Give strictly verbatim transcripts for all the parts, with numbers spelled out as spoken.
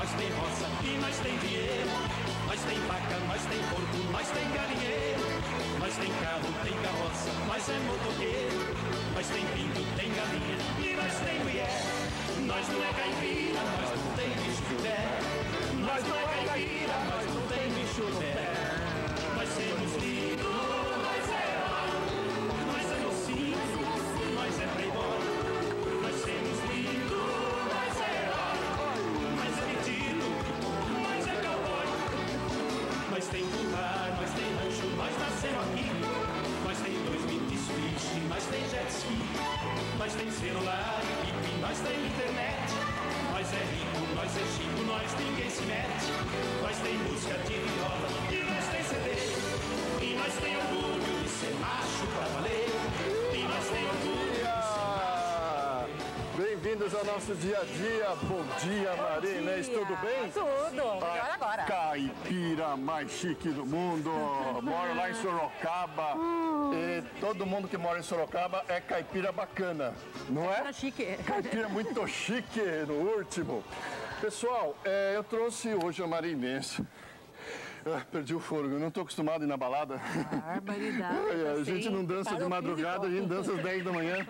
nós tem roça e nós tem dinheiro. Nós tem vaca, nós tem porco, nós tem galinheiro. Nós tem carro, tem carroça, nós é motoqueiro. Nós tem pinto, tem galinha e nós tem mulher. Nós não é caipira, nós não tem bicho de pé. Nós não é caipira, nós não tem bicho de pé. Nós temos lindo, nós é herói. Nós é mocinho, nós é playboy. Nós temos lindo, nós é herói. Nós é metido, nós é cowboy. Nós tem lugar, nós tem rancho, nós nascemos aqui. Nós tem dois mini switch, nós tem jet ski. Nós tem celular e pipi, nós tem internet. Nós é rico, nós é chico, nós ninguém se mete. Nós tem música de viola e nós tem C D. E nós tem orgulho de ser macho pra valer. E nós tem orgulho de ser macho. Bem-vindos ao nosso dia a dia. Bom dia, Maria Inês, tudo bem? Tudo, melhor agora. Caipira mais chique do mundo. Moro lá em Sorocaba. Hum. E todo mundo que mora em Sorocaba é caipira bacana, não é? Caipira chique. Caipira muito chique no último. Pessoal, é, eu trouxe hoje a Maria Inês. Ah, perdi o fôlego, eu não estou acostumado a ir na balada. Barbaridade. A gente não dança de madrugada, a gente dança às dez da manhã.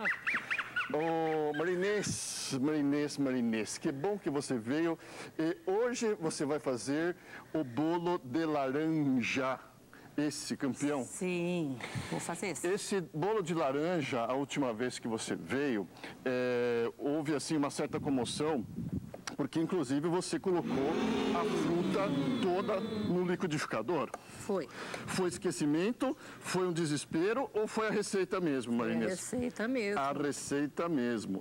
Ô, Marinês, Marinês, Marinês, que bom que você veio. E hoje você vai fazer o bolo de laranja, esse campeão. Sim, vou fazer esse. Esse bolo de laranja, a última vez que você veio, é, houve assim uma certa comoção, porque inclusive você colocou a fruta toda no liquidificador. Foi. Foi esquecimento, foi um desespero ou foi a receita mesmo, Marinês? É a receita mesmo. A receita mesmo.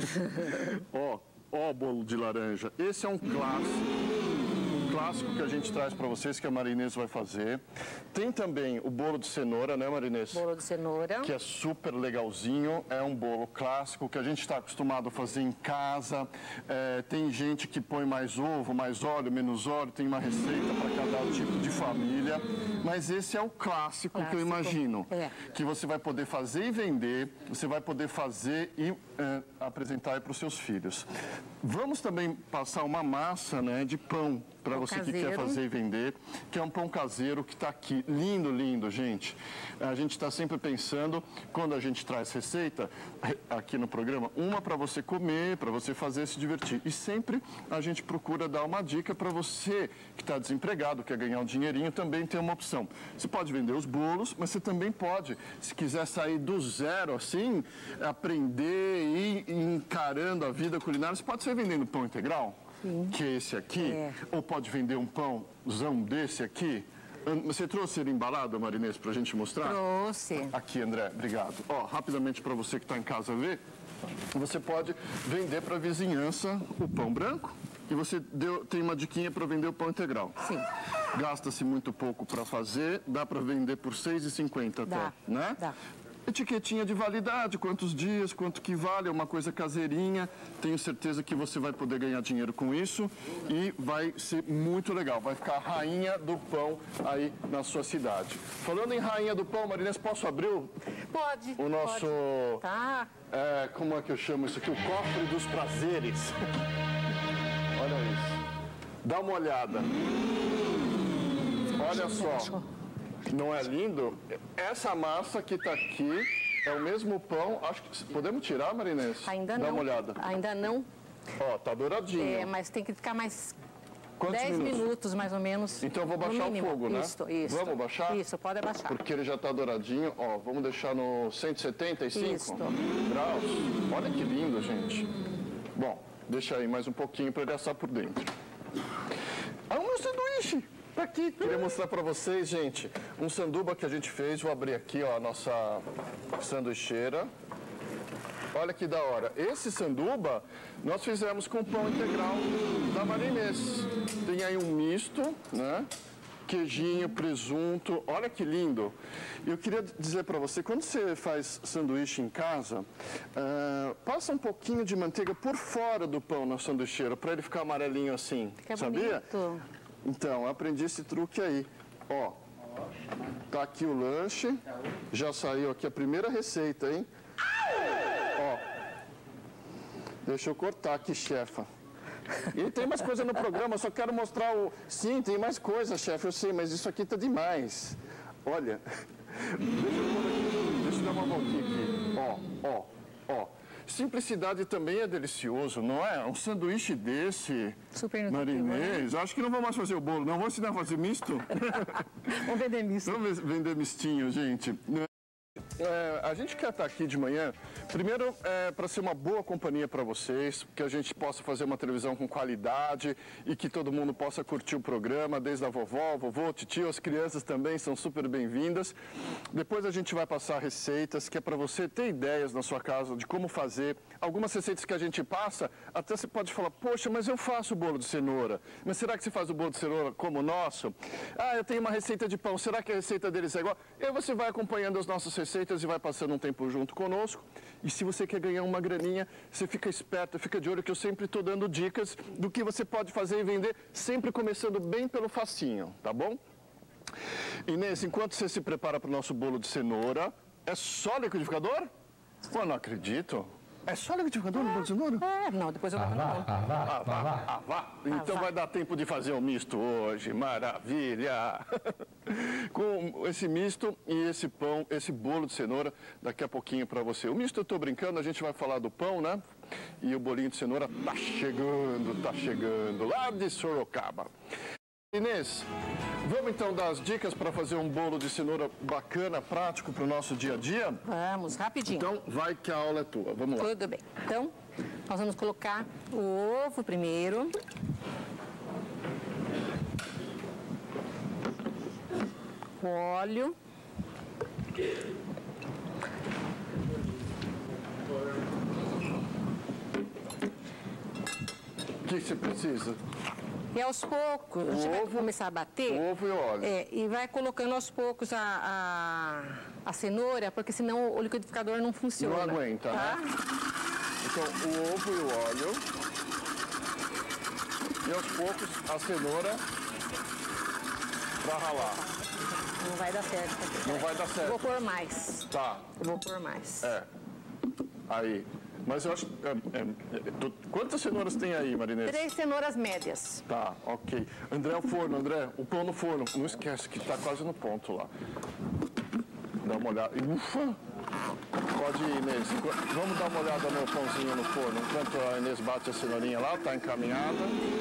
Ó, ó o bolo de laranja. Esse é um clássico. Clássico que a gente traz para vocês, que a Marinês vai fazer. Tem também o bolo de cenoura, né, Marinês? Bolo de cenoura. Que é super legalzinho, é um bolo clássico que a gente está acostumado a fazer em casa. É, tem gente que põe mais ovo, mais óleo, menos óleo, tem uma receita para cada tipo de família. Mas esse é o clássico, clássico. que eu imagino. É. Que você vai poder fazer e vender, você vai poder fazer e é, apresentar para os seus filhos. Vamos também passar uma massa, né, de pão para você caseiro. que quer fazer e vender, que é um pão caseiro que está aqui. Lindo, lindo, gente. A gente está sempre pensando, quando a gente traz receita aqui no programa, uma para você comer, para você fazer e se divertir. E sempre a gente procura dar uma dica para você que está desempregado, quer ganhar um dinheirinho, também ter uma opção. Você pode vender os bolos, mas você também pode, se quiser sair do zero, assim, aprender e ir encarando a vida culinária, você pode sair vendendo pão integral. Sim. Que é esse aqui, é. ou pode vender um pãozão desse aqui. Você trouxe ele embalado, Marinês, para a gente mostrar? Trouxe. Aqui, André, obrigado. Ó, rapidamente para você que está em casa ver, você pode vender para a vizinhança o pão branco e você deu, tem uma diquinha para vender o pão integral. Sim. Gasta-se muito pouco para fazer, dá para vender por seis reais e cinquenta centavos até, né? Dá. Etiquetinha de validade, quantos dias, quanto que vale, é uma coisa caseirinha. Tenho certeza que você vai poder ganhar dinheiro com isso e vai ser muito legal. Vai ficar a rainha do pão aí na sua cidade. Falando em rainha do pão, Marinês, posso abrir o, pode, o nosso... Pode. Tá. É, como é que eu chamo isso aqui? O cofre dos prazeres. Olha isso. Dá uma olhada. Olha só. Não é lindo? Essa massa que está aqui é o mesmo pão. Acho que podemos tirar, Marinês? Ainda Dá não. Dá uma olhada. Ainda não. Ó, tá douradinho. É, mas tem que ficar mais Quantos dez minutos? minutos, mais ou menos. Então eu vou baixar o fogo, né? Isso, isso. Vamos baixar? Isso, pode abaixar. Porque ele já está douradinho. Ó, vamos deixar no cento e setenta e cinco isso. graus. Olha que lindo, gente. Bom, deixa aí mais um pouquinho para ele assar por dentro. Ah, o meu sanduíche! Tá aqui. Queria mostrar para vocês, gente, um sanduba que a gente fez. Vou abrir aqui, ó, a nossa sanduicheira. Olha que da hora. Esse sanduba nós fizemos com pão integral da Marinês. Tem aí um misto, né? Queijinho, presunto. Olha que lindo. Eu queria dizer para você, quando você faz sanduíche em casa, uh, passa um pouquinho de manteiga por fora do pão na sanduicheira, para ele ficar amarelinho assim. Fica sabia? Bonito. Então, eu aprendi esse truque aí. Ó, tá aqui o lanche. Já saiu aqui a primeira receita, hein? Ó, deixa eu cortar aqui, chefa. E tem mais coisa no programa, eu só quero mostrar o... Sim, tem mais coisa, chefe, eu sei, mas isso aqui tá demais. Olha, deixa eu pôr aqui, deixa eu dar uma voltinha aqui. Ó, ó, ó. Simplicidade também é delicioso, não é? Um sanduíche desse, Super nutritivo, Marinês. Acho que não vou mais fazer o bolo, não. Vou ensinar a fazer misto? Vamos vender misto. Vamos vender mistinho, gente. É, a gente quer estar aqui de manhã, primeiro, é, para ser uma boa companhia para vocês, que a gente possa fazer uma televisão com qualidade e que todo mundo possa curtir o programa, desde a vovó, vovô, titio, as crianças também são super bem-vindas. Depois a gente vai passar receitas, que é para você ter ideias na sua casa de como fazer. Algumas receitas que a gente passa, até você pode falar, poxa, mas eu faço o bolo de cenoura. Mas será que você faz o bolo de cenoura como o nosso? Ah, eu tenho uma receita de pão, será que a receita deles é igual? E aí você vai acompanhando as nossas receitas e vai passando um tempo junto conosco. E se você quer ganhar uma graninha, você fica esperto, fica de olho que eu sempre estou dando dicas do que você pode fazer e vender, sempre começando bem pelo facinho, tá bom? Inês, enquanto você se prepara para o nosso bolo de cenoura, é só liquidificador? Pô, não acredito. É só liquidificador no bolo de cenoura? É, não, depois eu boto no pão. Ah, vá, ah, vá. Então vai dar tempo de fazer o misto hoje, maravilha! Com esse misto e esse pão, esse bolo de cenoura, daqui a pouquinho para você. O misto eu tô brincando, a gente vai falar do pão, né? E o bolinho de cenoura tá chegando, tá chegando, lá de Sorocaba. Inês, vamos então dar as dicas para fazer um bolo de cenoura bacana, prático para o nosso dia a dia? Vamos, rapidinho. Então, vai que a aula é tua. Vamos lá. Tudo bem. Então, nós vamos colocar o ovo primeiro. O óleo. O que você precisa? E aos poucos, a gente vai começar a bater. O ovo e o óleo. É, e vai colocando aos poucos a, a, a cenoura, porque senão o liquidificador não funciona. Não aguenta, tá? né? Então, o ovo e o óleo. E aos poucos a cenoura para ralar. Não vai dar certo. Não vai dar certo. Vou pôr mais. Tá. Eu vou pôr mais. É. Aí. Mas eu acho... É, é, tu, quantas cenouras tem aí, Marinês? Três cenouras médias. Tá, ok. André, o forno, André, o pão no forno. Não esquece que tá quase no ponto lá. Dá uma olhada. Ufa! Pode ir, Inês. Vamos dar uma olhada no pãozinho no forno. Enquanto a Inês bate a cenourinha lá, tá encaminhada.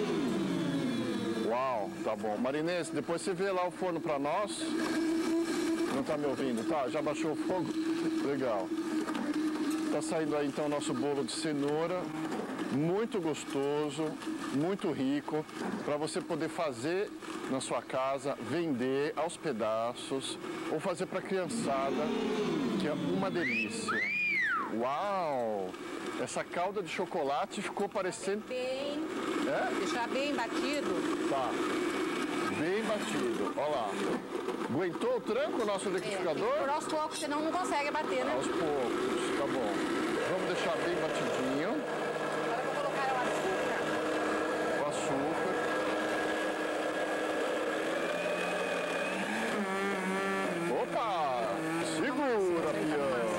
Uau, tá bom. Marinês, depois você vê lá o forno pra nós. Não tá me ouvindo? Tá, já baixou o fogo? Legal. Tá saindo aí então o nosso bolo de cenoura, muito gostoso, muito rico, para você poder fazer na sua casa, vender aos pedaços ou fazer para a criançada, que é uma delícia. Uau! Essa calda de chocolate ficou parecendo... Bem, É? deixar bem batido. Tá. Bem batido. Olha lá. Aguentou o tranco o nosso liquidificador? Por aos poucos, senão não consegue bater, né? Aos poucos, tá bom. Vamos deixar bem batidinho. Agora eu vou colocar o açúcar. O açúcar. Opa! Segura, pião.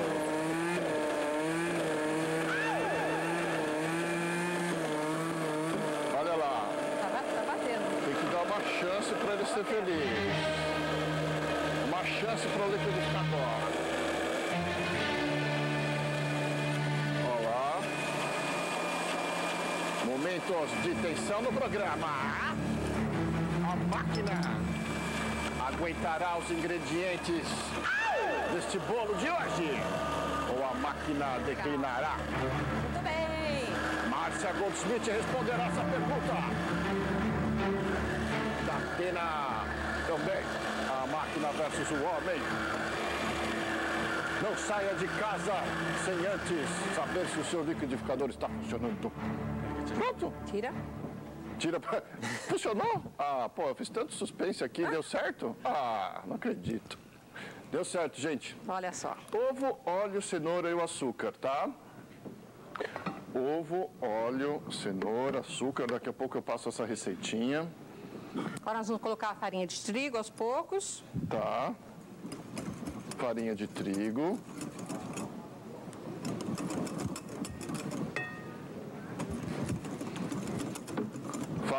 Olha lá. Tá, ba- tá batendo. Tem que dar uma chance para ele ser feliz. Uma chance para o liquidificador. Olha lá. Momentos de tensão no programa. A máquina aguentará os ingredientes deste bolo de hoje? Ou a máquina declinará? Muito bem. Márcia Goldsmith responderá essa pergunta. Da Atena também. A máquina versus o homem. Não saia de casa sem antes saber se o seu liquidificador está funcionando. Pronto. Tira. Tira pra... Funcionou? Ah, pô, eu fiz tanto suspense aqui. Deu certo? Ah, não acredito. Deu certo, gente. Olha só. Ovo, óleo, cenoura e o açúcar, tá? Ovo, óleo, cenoura, açúcar. Daqui a pouco eu passo essa receitinha. Agora nós vamos colocar a farinha de trigo aos poucos. Tá. Farinha de trigo.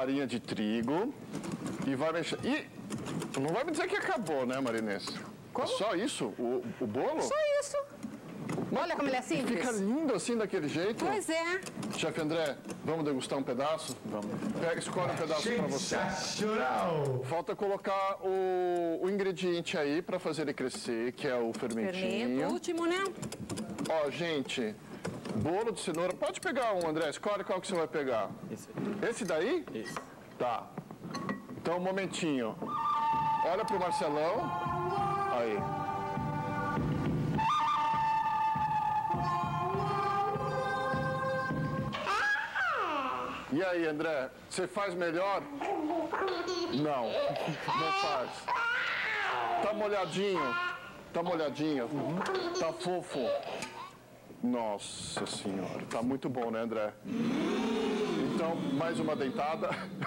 farinha de trigo e vai mexer. E não vai me dizer que acabou, né, Marinês? Como? É só isso? O, o bolo? Só isso. Olha como ele é simples. Fica lindo assim, daquele jeito. Pois é. Chefe André, vamos degustar um pedaço? Vamos. Pega, escolhe um pedaço para você. Sensacional! Falta colocar o, o ingrediente aí para fazer ele crescer, que é o fermentinho. Fermento, último, né? Ó, gente, bolo de cenoura. Pode pegar um, André. Escolhe qual que você vai pegar. Esse. Esse daí? Esse. Tá. Então, um momentinho. Olha pro Marcelão. Aí. E aí, André, você faz melhor? Não, não faz. Tá molhadinho? Tá molhadinho? Tá fofo? Nossa Senhora, tá muito bom, né, André? Então, mais uma dentada.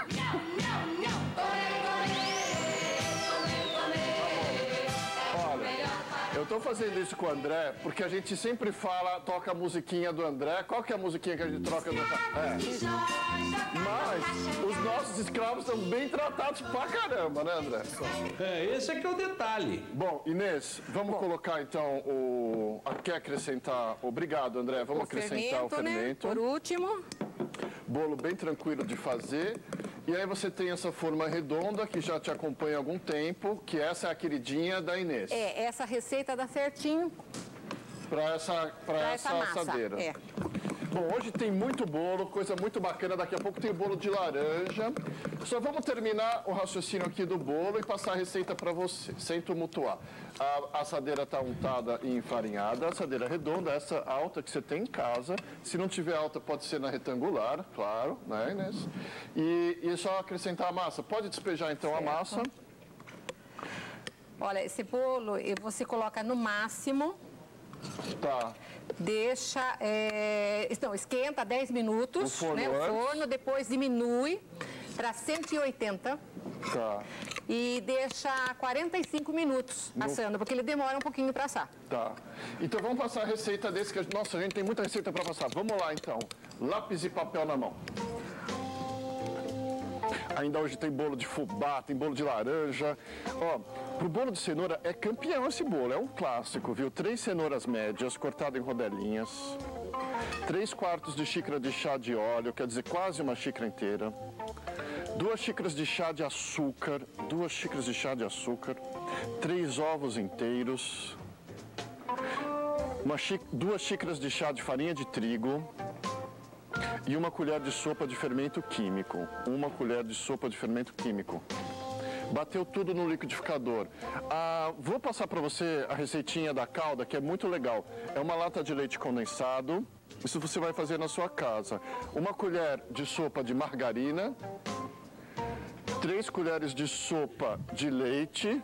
Olha, eu tô fazendo isso com o André porque a gente sempre fala, toca a musiquinha do André. Qual que é a musiquinha que a gente troca do André? É. Mas os nossos escravos são bem tratados pra caramba, né, André? É, esse aqui é o detalhe. Bom, Inês, vamos colocar então o... Quer acrescentar? Obrigado, André. Vamos O acrescentar fermento, o fermento. né? Por último. Bolo bem tranquilo de fazer. E aí você tem essa forma redonda que já te acompanha há algum tempo, que essa é a queridinha da Inês. É, essa receita dá certinho Para essa, pra pra essa, essa massa. assadeira. É. Bom, hoje tem muito bolo, coisa muito bacana. Daqui a pouco tem bolo de laranja. Só vamos terminar o raciocínio aqui do bolo e passar a receita para você, sem tumultuar. A assadeira está untada e enfarinhada, a assadeira redonda, essa alta que você tem em casa. Se não tiver alta, pode ser na retangular, claro, né, Inês? E, e é só acrescentar a massa. Pode despejar então Certo. a massa. Olha, esse bolo eh, você coloca no máximo, Tá. deixa, é, não, esquenta dez minutos, O forno né, o antes. forno, depois diminui para cento e oitenta Tá, e deixa quarenta e cinco minutos assando, porque ele demora um pouquinho para assar. tá. Então vamos passar a receita desse, que nossa, a gente tem muita receita para passar. Vamos lá então. Lápis e papel na mão. Ainda hoje tem bolo de fubá, tem bolo de laranja. Ó, pro bolo de cenoura é campeão esse bolo, é um clássico, viu? Três cenouras médias, cortadas em rodelinhas. Três quartos de xícara de chá de óleo, quer dizer, quase uma xícara inteira. Duas xícaras de chá de açúcar, duas xícaras de chá de açúcar. Três ovos inteiros. Uma xí- duas xícaras de chá de farinha de trigo. E uma colher de sopa de fermento químico. Uma colher de sopa de fermento químico. Bateu tudo no liquidificador. Ah, vou passar para você a receitinha da calda, que é muito legal. É uma lata de leite condensado. Isso você vai fazer na sua casa. Uma colher de sopa de margarina. Três colheres de sopa de leite.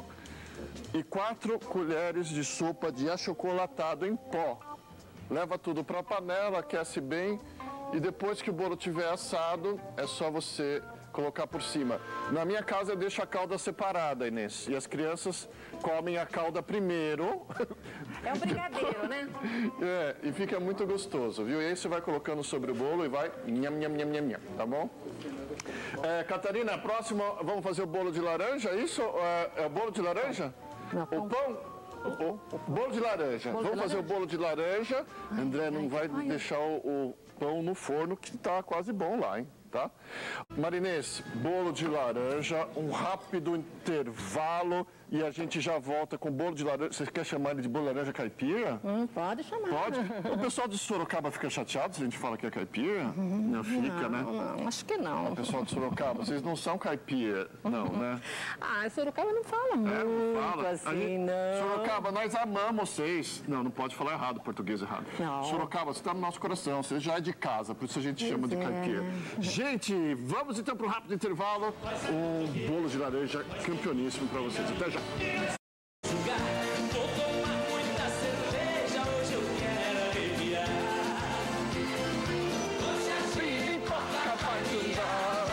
E quatro colheres de sopa de achocolatado em pó. Leva tudo para a panela, aquece bem. E depois que o bolo estiver assado, é só você colocar por cima. Na minha casa eu deixo a calda separada, Inês. E as crianças comem a calda primeiro. É um brigadeiro, né? É, e fica muito gostoso, viu? E aí você vai colocando sobre o bolo e vai nham, nham, nham, nham, nham, tá bom? É, Catarina, próximo, vamos fazer o bolo de laranja, é isso? É, é o bolo de laranja? Não, o pão? O, o bolo de laranja. Bolo de vamos fazer laranja. o bolo de laranja. André não vai deixar o, o pão no forno, que tá quase bom lá, hein? Tá? Marinês, bolo de laranja, um rápido intervalo e a gente já volta com bolo de laranja. Você quer chamar ele de bolo de laranja caipira? Hum, pode chamar. Pode? O pessoal de Sorocaba fica chateado se a gente fala que é caipira? Não fica, né? Não, não, acho que não. O pessoal de Sorocaba, vocês não são caipira, não, né? Ah, Sorocaba não fala muito É, não fala. A assim, gente- não. Sorocaba, nós amamos vocês. Não, não pode falar errado, português errado. Não. Sorocaba, você está no nosso coração, você já é de casa, por isso a gente chama de é. caipira. Gente, vamos então para um rápido intervalo. Um bolo de laranja campeoníssimo para vocês. Até já. Vou tomar muita cerveja, hoje eu quero arrepiar. Hoje a gente Capaz de dar.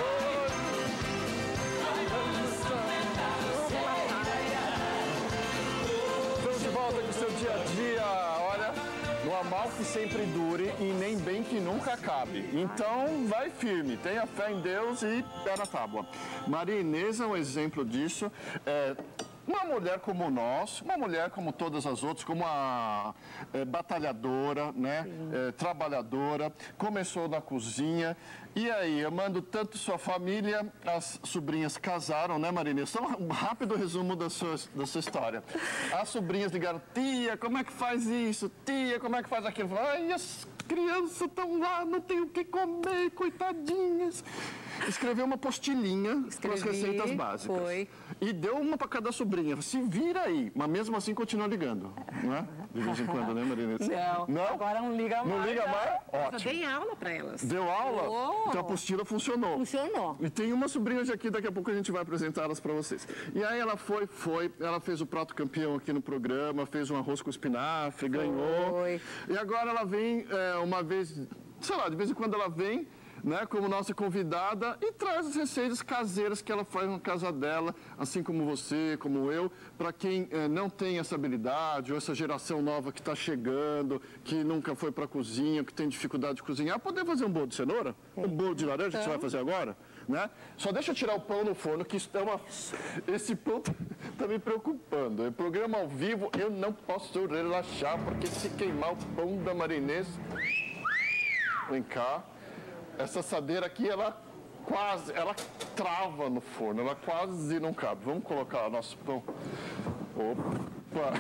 Estamos de volta com o seu dia a dia. Olha, no mal que sempre dure e nem bem que nunca acabe. Então, vai firme, tenha fé em Deus e pé na tábua. Maria Inês é um exemplo disso. É, uma mulher como nós, uma mulher como todas as outras, como a é, batalhadora, né, é, trabalhadora, começou na cozinha. E aí, amando tanto sua família, as sobrinhas casaram, né, Maria? Só um rápido resumo da sua, da sua história. As sobrinhas ligaram, tia, como é que faz isso? Tia, como é que faz aquilo? Ai, as crianças estão lá, não tem o que comer, coitadinhas. Escreveu uma postilhinha com as receitas básicas. Foi. E deu uma para cada sobrinha. Se vira aí, mas mesmo assim continua ligando, não é? De vez em quando, né, Maria? Não, não? agora não liga mais. Não liga mais? Eu Ótimo. dei aula para elas. Deu aula? Oh. Então a apostila funcionou. Funcionou. E tem uma sobrinha de aqui, daqui a pouco a gente vai apresentá-las para vocês. E aí ela foi, foi, ela fez o prato campeão aqui no programa, fez um arroz com espinafre, ganhou. Foi. E agora ela vem é, uma vez, sei lá, de vez em quando ela vem, né, como nossa convidada e traz as receitas caseiras que ela faz na casa dela, assim como você, como eu, para quem eh, não tem essa habilidade ou essa geração nova que está chegando, que nunca foi para a cozinha, que tem dificuldade de cozinhar, poder fazer um bolo de cenoura, um bolo de laranja que você vai fazer agora, né? Só deixa eu tirar o pão no forno, que isso é uma... esse pão está me preocupando. É programa ao vivo, eu não posso relaxar, porque se queimar o pão da Maria Inês... Vem cá. Essa assadeira aqui, ela quase, ela trava no forno, ela quase não cabe. Vamos colocar o nosso pão. Opa!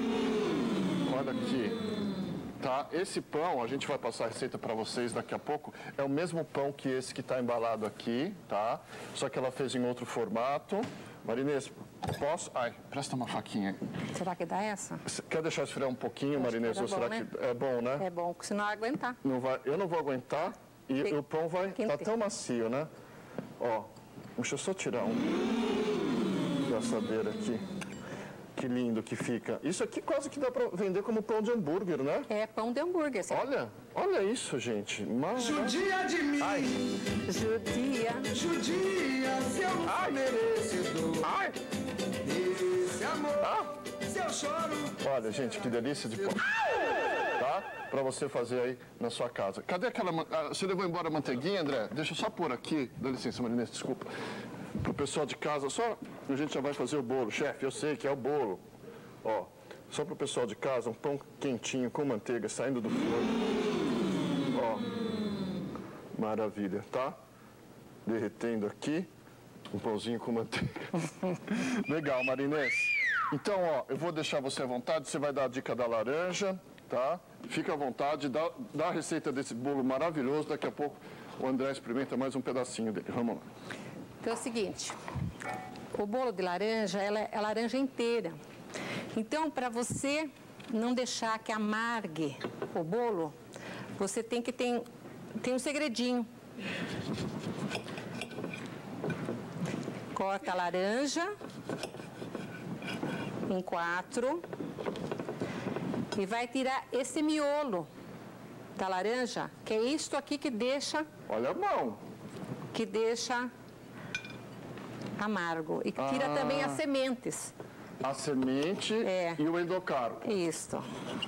Olha aqui. Tá? Esse pão, a gente vai passar a receita para vocês daqui a pouco, é o mesmo pão que esse que está embalado aqui, tá? Só que ela fez em outro formato. Marinês, posso? Ai, presta uma faquinha aí. Será que dá essa? Quer deixar esfriar um pouquinho, Marinês? Ou será né? que é bom, né? É bom, porque senão vai aguentar. Não vai, eu não vou aguentar. E Tem, o pão vai estar tá tão macio, né? Ó, deixa eu só tirar um da assadeira aqui. Que lindo que fica. Isso aqui quase que dá para vender como pão de hambúrguer, né? É pão de hambúrguer. Assim. Olha, olha isso, gente. Mas... Judia de mim, Ai. Judia. judia, seu Ai. merecedor. Ai. Esse amor, Ah. seu choro. Olha, gente, que delícia de pão. Tá? Para você fazer aí na sua casa. Cadê aquela... ah, você levou embora a manteiguinha, André? Deixa eu só pôr aqui. Dá licença, Marinês, desculpa. Pro pessoal de casa, só a gente já vai fazer o bolo. Chefe, eu sei que é o bolo. Ó, só pro pessoal de casa, um pão quentinho com manteiga saindo do forno. Ó, maravilha, tá? Derretendo aqui, um pãozinho com manteiga. Legal, Marinês. Então, ó, eu vou deixar você à vontade, você vai dar a dica da laranja, tá? Fica à vontade, dá, dá a receita desse bolo maravilhoso, daqui a pouco o André experimenta mais um pedacinho dele. Vamos lá. Então é o seguinte, o bolo de laranja, ela é laranja inteira. Então, para você não deixar que amargue o bolo, você tem que ter tem um segredinho. Corta a laranja em quatro e vai tirar esse miolo da laranja, que é isto aqui que deixa... Olha a mão. Que deixa... amargo. E tira Ah. também as sementes. A semente É. e o endocarpo. Isso.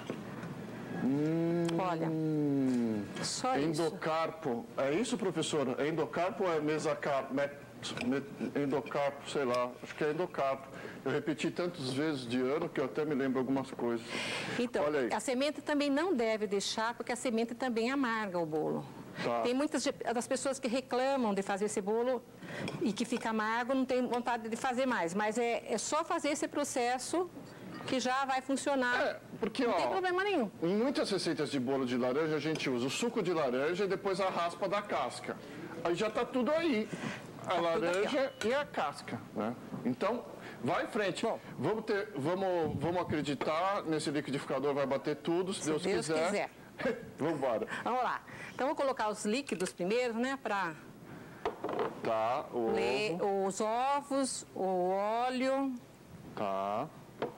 Hum, Olha, só isso. endocarpo. É isso, professora? É endocarpo ou é mesacarpo? Me, me, endocarpo, sei lá. Acho que é endocarpo. Eu repeti tantas vezes de ano que eu até me lembro algumas coisas. Então, Olha aí. a semente também não deve deixar, porque a semente também amarga o bolo. Tá. Tem muitas de- das pessoas que reclamam de fazer esse bolo e que fica amargo, não tem vontade de fazer mais. Mas é, é só fazer esse processo que já vai funcionar. É, porque, não ó, tem problema nenhum. Em muitas receitas de bolo de laranja, a gente usa o suco de laranja e depois a raspa da casca. Aí já está tudo aí. A tudo laranja e a casca, né? Então, vai em frente. Vamos, ter, vamos, vamos acreditar nesse liquidificador, vai bater tudo, se, Se Deus, Deus quiser. quiser. Vamos embora. Vamos lá. Então, vou colocar os líquidos primeiro, né? Para Tá, o ovo. os ovos, o óleo, Tá.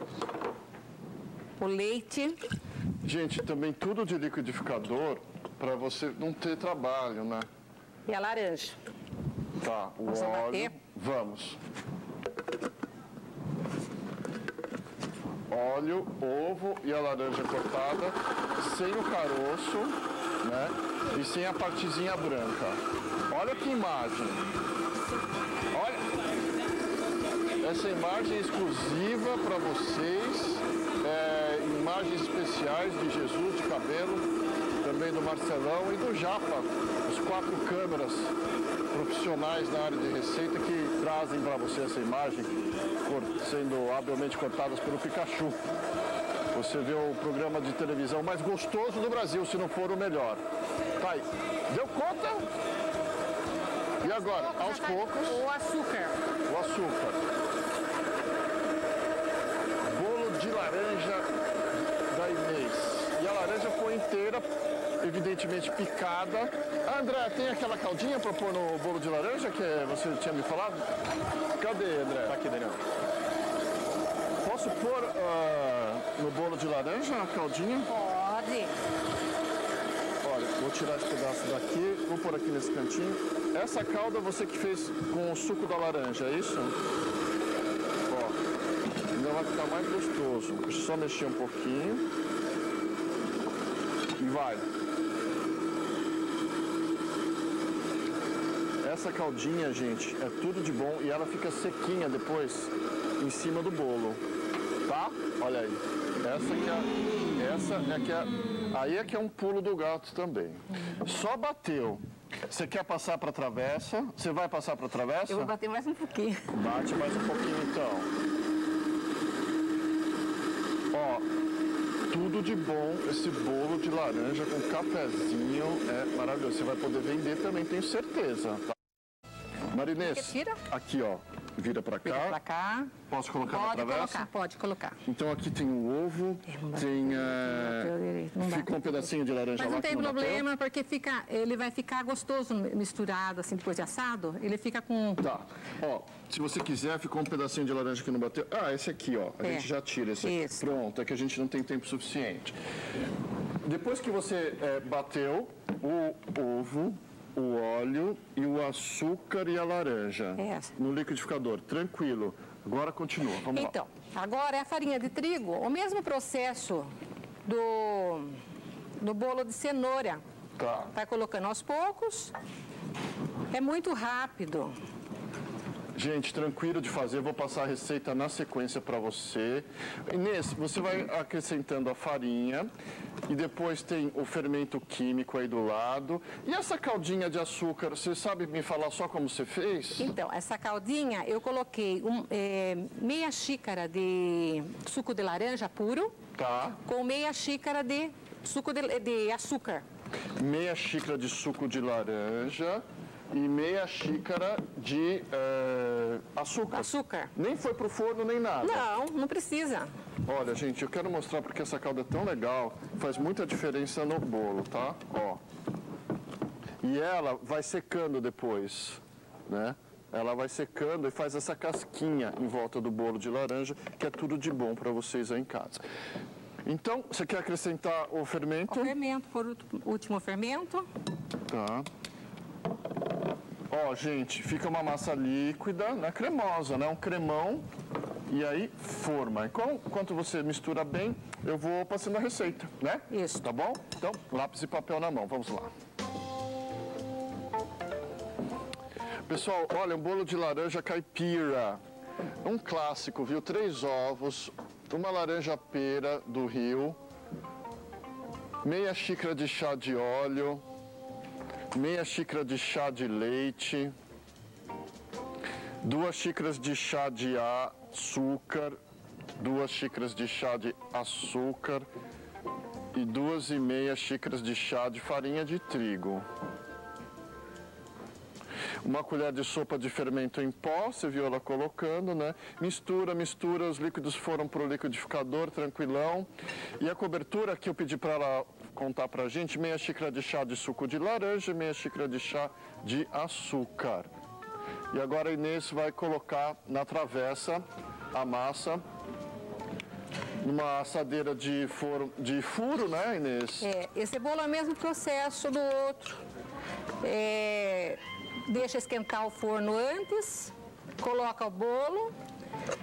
o leite. Gente, também tudo de liquidificador para você não ter trabalho, né? E a laranja. Tá, o Vamos óleo. bater? Vamos. óleo, ovo e a laranja cortada, sem o caroço, né? E sem a partezinha branca. Olha que imagem. Olha. Essa imagem é exclusiva para vocês. É, imagens especiais de Jesus de cabelo, também do Marcelão e do Japa. Os quatro câmeras profissionais na área de receita que trazem para você essa imagem, sendo habilmente cortadas pelo Pikachu. Você vê o programa de televisão mais gostoso do Brasil, se não for o melhor. Tá aí. Deu conta? E agora, aos poucos... O açúcar. O açúcar. Bolo de laranja da Inês. E a laranja foi inteira, evidentemente picada. Ah, André, tem aquela caldinha para pôr no bolo de laranja que você tinha me falado? Cadê, André? Tá aqui, Daniel. Posso pôr uh, no bolo de laranja a caldinha? Pode. Olha, vou tirar esse pedaço daqui, vou pôr aqui nesse cantinho. Essa calda você que fez com o suco da laranja, é isso? Ó, ainda vai ficar mais gostoso. Deixa eu só mexer um pouquinho. E vai. Essa caldinha, gente, é tudo de bom e ela fica sequinha depois em cima do bolo, tá? Olha aí. Essa que é, essa é que é, aí é que é um pulo do gato também. Só bateu. Você quer passar para a travessa? Você vai passar para a travessa? Eu vou bater mais um pouquinho. Bate mais um pouquinho então. Ó, tudo de bom, esse bolo de laranja com cafezinho é maravilhoso. Você vai poder vender também, tenho certeza. Tá? Marinês, aqui ó, vira pra cá. Vira pra cá. Posso colocar pode na travessa? Colocar, pode colocar. Então aqui tem o ovo, tem... É... Ficou um pedacinho de laranja Mas lá. não tem não problema, porque fica, ele vai ficar gostoso misturado, assim, depois de assado. Ele fica com... Tá. Ó, se você quiser, ficou um pedacinho de laranja que não bateu. Ah, esse aqui, ó. A é. gente já tira esse aqui. Isso. Pronto, é que a gente não tem tempo suficiente. Depois que você é, bateu o ovo, o óleo e o açúcar e a laranja é. no liquidificador, tranquilo. Agora continua, vamos então, lá. Então, agora é a farinha de trigo, o mesmo processo do, do bolo de cenoura. Tá. Vai colocando aos poucos, é muito rápido. Gente, tranquilo de fazer, vou passar a receita na sequência para você. Inês, você vai acrescentando a farinha e depois tem o fermento químico aí do lado. E essa caldinha de açúcar, você sabe me falar só como você fez? Então, essa caldinha eu coloquei um, é, meia xícara de suco de laranja puro, tá, com meia xícara de suco de, de açúcar. Meia xícara de suco de laranja e meia xícara de é, açúcar. Açúcar. Nem foi pro forno, nem nada. Não, não precisa. Olha, gente, eu quero mostrar porque essa calda é tão legal, faz muita diferença no bolo, tá? Ó. E ela vai secando depois, né? Ela vai secando e faz essa casquinha em volta do bolo de laranja, que é tudo de bom para vocês aí em casa. Então, você quer acrescentar o fermento? O fermento, por último fermento. Tá. Ó, gente, fica uma massa líquida, né, cremosa, né, um cremão, e aí forma. Enquanto você mistura bem, eu vou passando a receita, né? Isso. Tá bom? Então, lápis e papel na mão, vamos lá. Pessoal, olha, um bolo de laranja caipira, um clássico, viu? Três ovos, uma laranja pera do Rio, meia xícara de chá de óleo, meia xícara de chá de leite, duas xícaras de chá de açúcar, duas xícaras de chá de açúcar e duas e meia xícaras de chá de farinha de trigo. Uma colher de sopa de fermento em pó, você viu ela colocando, né? Mistura, mistura, os líquidos foram para o liquidificador, tranquilão. E a cobertura que eu pedi para ela contar pra gente, meia xícara de chá de suco de laranja, meia xícara de chá de açúcar. E agora a Inês vai colocar na travessa a massa, numa assadeira de, foro, de furo, né, Inês? É, esse bolo é o mesmo processo do outro. É, deixa esquentar o forno antes, coloca o bolo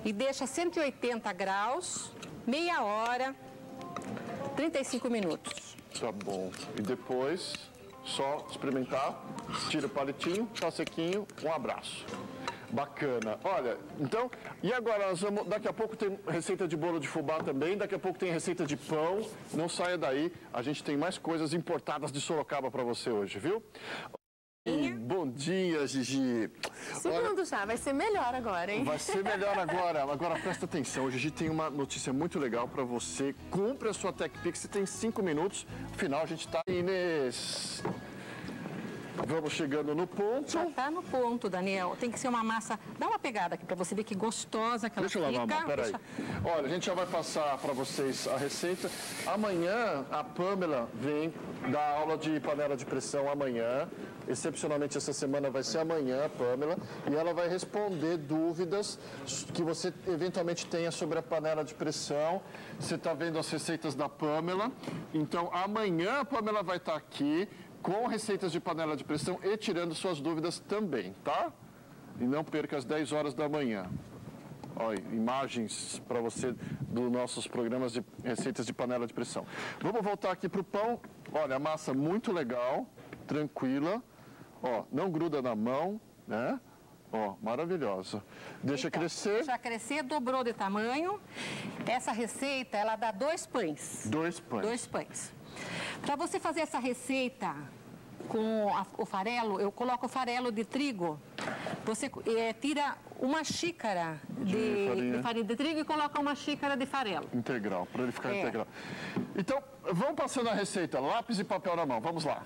e deixa cento e oitenta graus, meia hora, trinta e cinco minutos. Tá bom. E depois, só experimentar, tira o palitinho, tá sequinho, um abraço. Bacana. Olha, então, e agora nós vamos, daqui a pouco tem receita de bolo de fubá também, daqui a pouco tem receita de pão, não saia daí, a gente tem mais coisas importadas de Sorocaba para você hoje, viu? E bom dia, Gigi. Segundo já, vai ser melhor agora, hein? Vai ser melhor agora. Agora presta atenção, o Gigi tem uma notícia muito legal para você. Cumpre a sua TechPix, você tem cinco minutos, afinal a gente tá... Inês... Vamos chegando no ponto. Já tá no ponto, Daniel. Tem que ser uma massa... Dá uma pegada aqui para você ver que gostosa que ela Deixa eu fica. lavar a mão, peraí. Deixa... Olha, a gente já vai passar para vocês a receita. Amanhã, a Pamela vem dar aula de panela de pressão amanhã. Excepcionalmente, essa semana vai ser amanhã, Pamela. E ela vai responder dúvidas que você eventualmente tenha sobre a panela de pressão. Você está vendo as receitas da Pamela. Então, amanhã a Pamela vai estar aqui com receitas de panela de pressão e tirando suas dúvidas também, tá? E não perca às dez horas da manhã. Olha, imagens para você dos nossos programas de receitas de panela de pressão. Vamos voltar aqui para o pão. Olha, a massa muito legal, tranquila. Ó, não gruda na mão, né? Ó, maravilhosa. Deixa então, crescer. Deixa crescer, dobrou de tamanho. Essa receita, ela dá dois pães. Dois pães. Dois pães. Para você fazer essa receita com a, o farelo, eu coloco o farelo de trigo. Você é, tira uma xícara de, de, farinha. de farinha de trigo e coloca uma xícara de farelo. Integral, para ele ficar é. integral. Então, vamos passando a receita. Lápis e papel na mão. Vamos lá.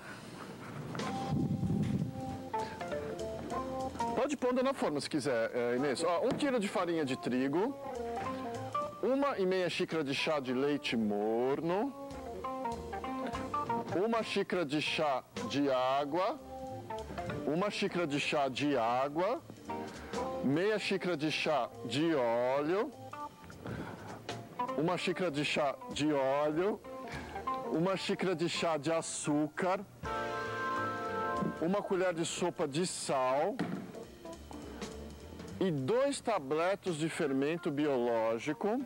Pode pôr na forma se quiser, Inês. Ó, um quilo de farinha de trigo, uma e meia xícara de chá de leite morno, uma xícara de chá de água, uma xícara de chá de água, meia xícara de chá de óleo, uma xícara de chá de óleo, uma xícara de chá de açúcar, uma colher de sopa de sal e dois tabletes de fermento biológico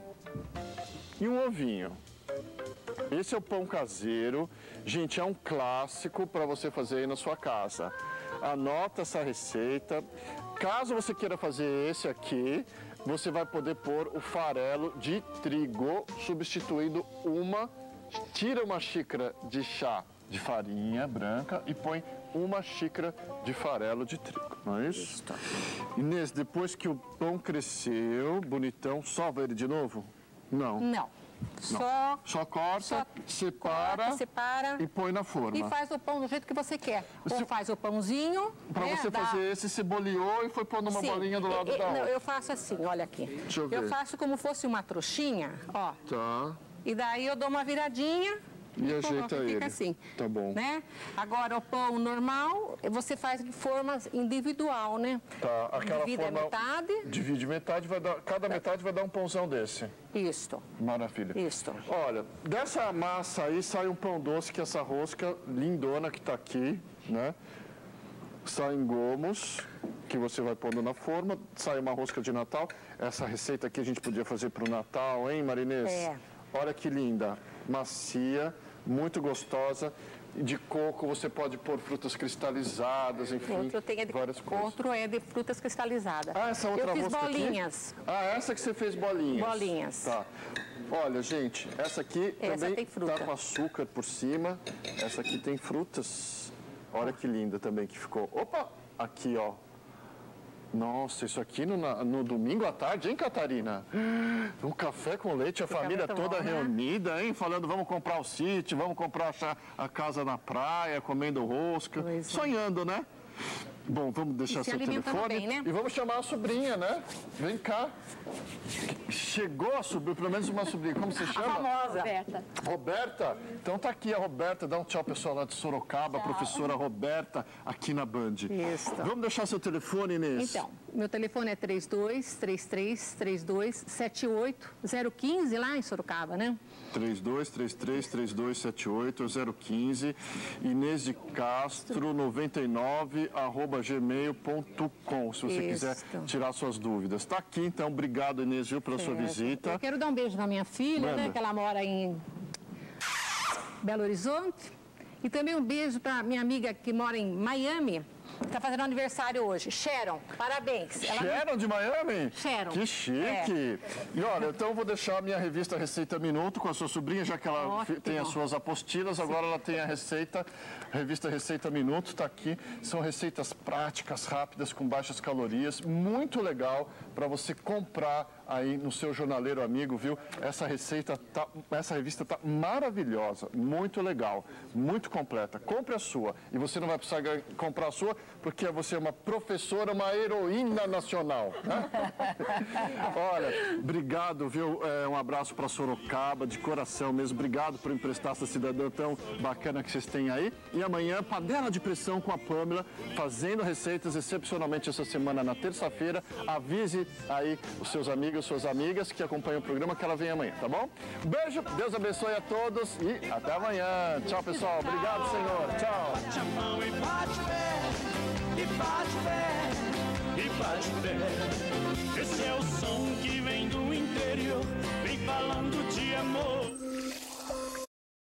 e um ovinho. Esse é o pão caseiro. Gente, é um clássico para você fazer aí na sua casa. Anota essa receita. Caso você queira fazer esse aqui, você vai poder pôr o farelo de trigo, substituindo uma... Tira uma xícara de chá de farinha branca e põe uma xícara de farelo de trigo, não é isso? Isso. Inês, depois que o pão cresceu, bonitão, sova ele de novo? Não. Não. Só, só corta, só separa, corta, separa e põe na forma. E faz o pão do jeito que você quer. Você... Ou faz o pãozinho... Para né, você dá... fazer esse, você boleou e foi pondo uma Sim. bolinha do lado eu, da não, outra. eu faço assim, olha aqui. Deixa eu ver. Eu faço como fosse uma trouxinha, ó. Tá. E daí eu dou uma viradinha... E ajeita ele. Fica assim. Tá bom. Né? Agora, o pão normal, você faz de forma individual, né? Tá, aquela Divide forma... a metade. Divide metade, vai dar... cada metade vai dar um pãozão desse. Isto. Maravilha. Isto. Olha, dessa massa aí sai um pão doce, que é essa rosca lindona que tá aqui, né? Saem gomos, que você vai pondo na forma, sai uma rosca de Natal. Essa receita aqui a gente podia fazer pro Natal, hein, Marinês? É. Olha que linda, macia, muito gostosa. De coco você pode pôr frutas cristalizadas, enfim, Outro, tem de, várias coisas. outro é de frutas cristalizadas. Ah, essa outra Eu fiz rosca bolinhas. Aqui? Ah, essa que você fez bolinhas. Bolinhas. Tá. Olha, gente, essa aqui Essa também tem fruta. tá com açúcar por cima. Essa aqui tem frutas. Olha que linda também que ficou. Opa, aqui, ó. Nossa, isso aqui no, no domingo à tarde, hein, Catarina? Um café com leite, a Fica família muito toda bom, né? reunida, hein? Falando, vamos comprar o sítio, vamos comprar a casa na praia, comendo rosca. Pois é. Sonhando, né? Bom, vamos deixar E se seu alimentando telefone bem, né? e vamos chamar a sobrinha, né? Vem cá. Chegou a sobrinha, pelo menos uma sobrinha. Como você chama? Famosa. Roberta. Roberta? Então tá aqui a Roberta, dá um tchau pessoal lá de Sorocaba, a professora Roberta aqui na Band. Isso. Vamos deixar seu telefone, Inês? Então, Meu telefone é três dois três três três dois sete oito zero um cinco, lá em Sorocaba, né? três dois três três três dois sete oito zero um cinco, Inês de Castro noventa e nove arroba gmail ponto com, se você Isso. quiser tirar suas dúvidas. Tá aqui, então, obrigado, Inês, viu, pela sua visita. Eu quero dar um beijo na minha filha, Manda. né, que ela mora em Belo Horizonte, e também um beijo para minha amiga que mora em Miami, está fazendo aniversário hoje, Sharon, parabéns. Ela... Sharon de Miami? Sharon. Que chique. É. E olha, então eu vou deixar a minha revista Receita Minuto com a sua sobrinha, já que ela Ótimo. tem as suas apostilas, agora ela tem a receita, revista Receita Minuto, está aqui. São receitas práticas, rápidas, com baixas calorias, muito legal para você comprar aí no seu jornaleiro amigo, viu? Essa receita, tá, essa revista tá maravilhosa, muito legal, muito completa. Compre a sua e você não vai precisar comprar a sua, porque você é uma professora, uma heroína nacional, né? Olha, obrigado, viu? É, um abraço para Sorocaba, de coração mesmo. Obrigado por emprestar essa cidadã tão bacana que vocês têm aí. E amanhã, panela de pressão com a Pâmela, fazendo receitas excepcionalmente essa semana, na terça-feira. Avise aí os seus amigos, suas amigas que acompanham o programa, que ela vem amanhã, tá bom? Beijo, Deus abençoe a todos e até amanhã. Tchau, pessoal. Obrigado, Senhor. Tchau.